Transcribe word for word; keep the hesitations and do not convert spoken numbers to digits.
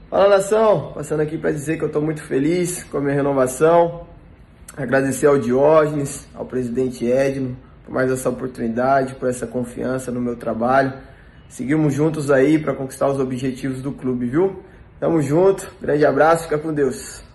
Fala, nação, passando aqui para dizer que eu estou muito feliz com a minha renovação, agradecer ao Diógenes, ao presidente Edno, por mais essa oportunidade, por essa confiança no meu trabalho. Seguimos juntos aí para conquistar os objetivos do clube, viu? Tamo junto, grande abraço, fica com Deus.